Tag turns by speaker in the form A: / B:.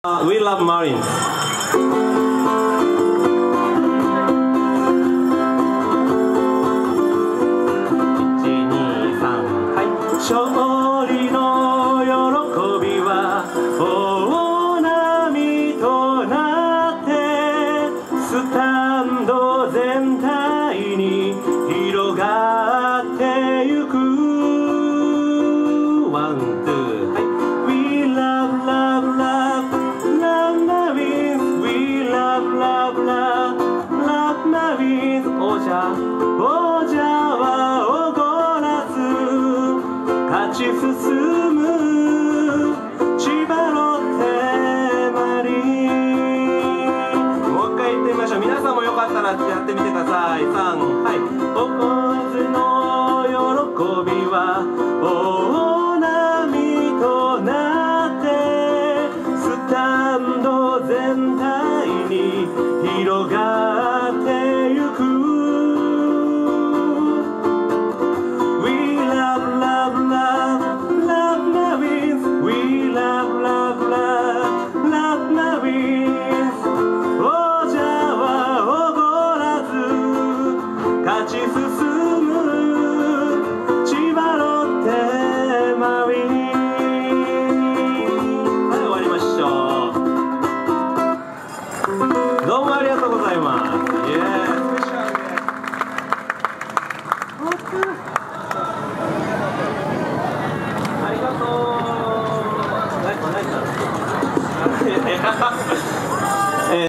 A: We love Marines. 勝利の喜びは大波となってスタンド全体に広がってゆく。ワン、ツー、はい。We love, love, love, love Marines. We love, love, love, love Marines. 王者はおごらず勝ち進む千葉ロッテマリン。もう一回言ってみましょう。皆さんもよかったらやってみてください。3、はい。オーズの喜びは大波となってスタンド全体に広がる